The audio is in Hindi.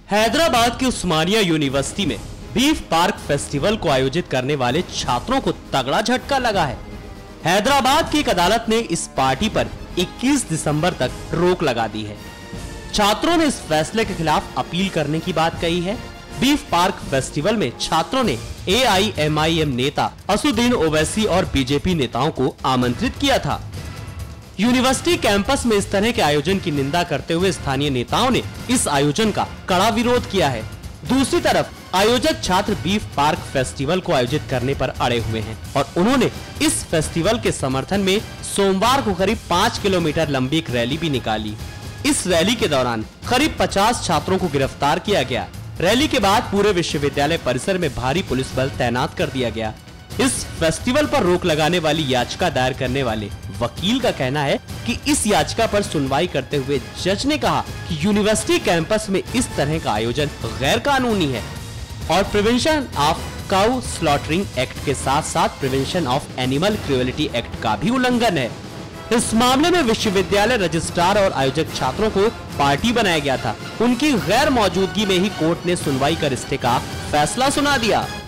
हैदराबाद की उस्मानिया यूनिवर्सिटी में बीफ पार्क फेस्टिवल को आयोजित करने वाले छात्रों को तगड़ा झटका लगा है। हैदराबाद की एक अदालत ने इस पार्टी पर 21 दिसंबर तक रोक लगा दी है। छात्रों ने इस फैसले के खिलाफ अपील करने की बात कही है। बीफ पार्क फेस्टिवल में छात्रों ने AIMIM नेता असुद्दीन ओवैसी और बीजेपी नेताओं को आमंत्रित किया था। यूनिवर्सिटी कैंपस में इस तरह के आयोजन की निंदा करते हुए स्थानीय नेताओं ने इस आयोजन का कड़ा विरोध किया है। दूसरी तरफ आयोजक छात्र बीफ पार्क फेस्टिवल को आयोजित करने पर अड़े हुए हैं और उन्होंने इस फेस्टिवल के समर्थन में सोमवार को करीब 5 किलोमीटर लंबी एक रैली भी निकाली। इस रैली के दौरान करीब 50 छात्रों को गिरफ्तार किया गया। रैली के बाद पूरे विश्वविद्यालय परिसर में भारी पुलिस बल तैनात कर दिया गया। इस फेस्टिवल पर रोक लगाने वाली याचिका दायर करने वाले वकील का कहना है कि इस याचिका पर सुनवाई करते हुए जज ने कहा कि यूनिवर्सिटी कैंपस में इस तरह का आयोजन गैर कानूनी है और prevention of cow slaughtering act के साथ साथ prevention of animal cruelty act का भी उल्लंघन है। इस मामले में विश्वविद्यालय रजिस्ट्रार और आयोजक छात्रों को पार्टी बनाया गया था। उनकी गैर मौजूदगी में ही कोर्ट ने सुनवाई कर रिश्ते का फैसला सुना दिया।